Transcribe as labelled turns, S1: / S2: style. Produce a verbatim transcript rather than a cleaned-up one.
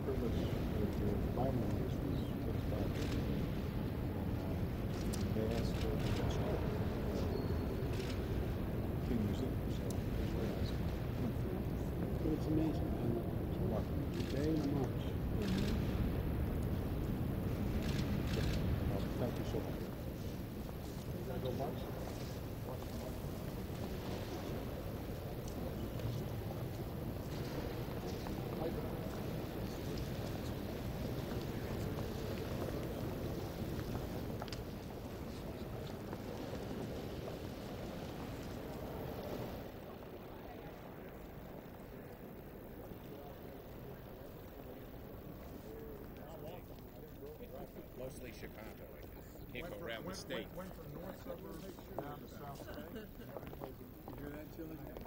S1: pretty much the, the bottom of this was what's back. They asked for the start. King Museum, so it was very nice.
S2: It's amazing. It's a day in March.
S1: Mm-hmm. Well, thank you so much. You gonna go march? March, march.
S3: Mostly Chicago, I guess. Can't go around the state.
S1: Went from north suburbs down to south.
S2: You hear that, Chili?